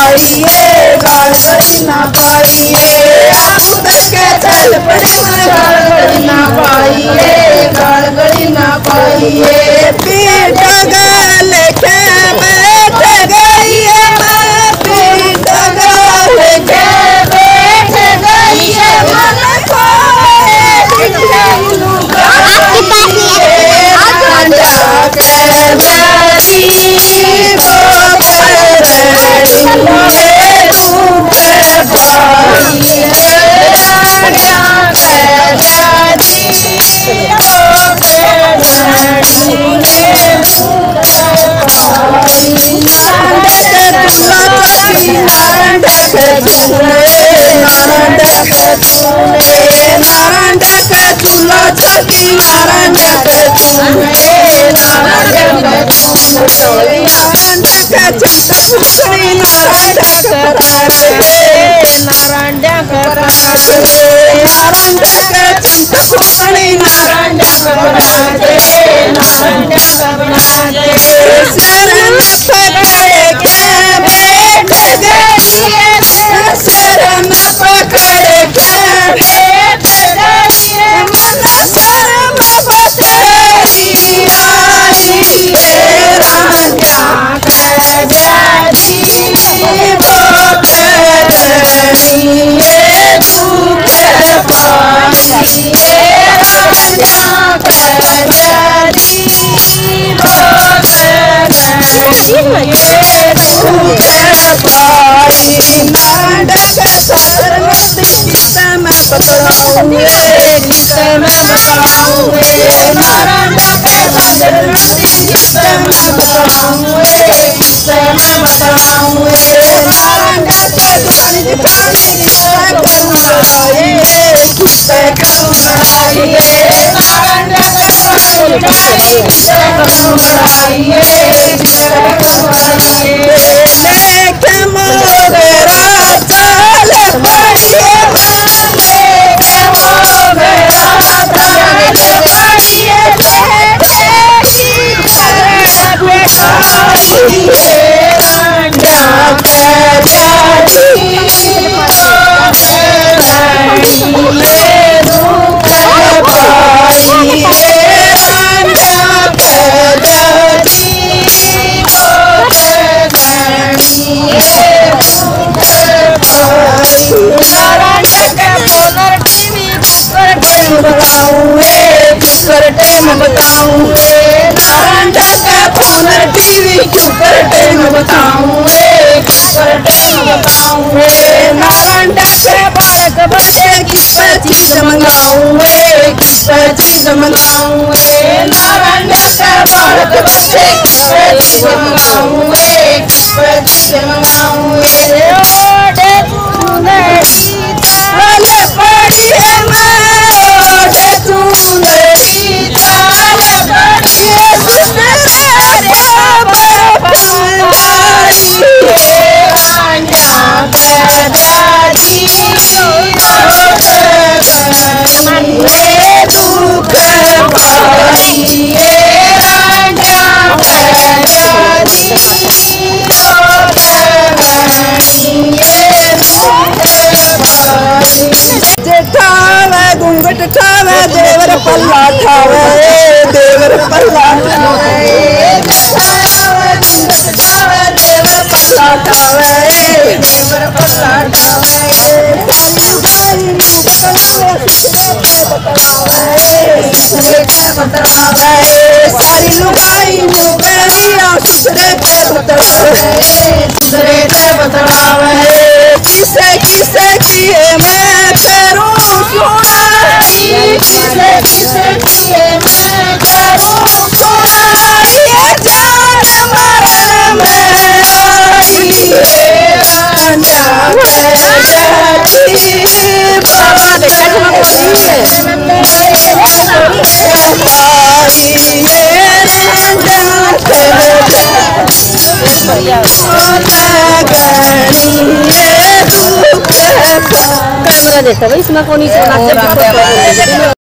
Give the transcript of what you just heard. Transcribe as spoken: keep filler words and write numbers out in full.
पाइए गाल गड़ी ना पाइए आप के चल पड़े गाल गड़ी ना पाइए गाल गड़ी ना पाइए पीठ गल के बैठ गई है पीठ गल के बैठ गई है मन खोए देवर पल्ला ठावे देवर पल्ला ठावे देवर पल्ला ठावे देवर पल्ला सारी लुगाई मुकरिया सुधरे पे बतलावे सुधरे पे बतलावे किसे किसे किए मैं करूं सोना किसे किसे किए मैं करूं सोना ये जान मरण में आई रांझा जाती बाबा देखा कैमरा देखो भाई इसमें कौन सी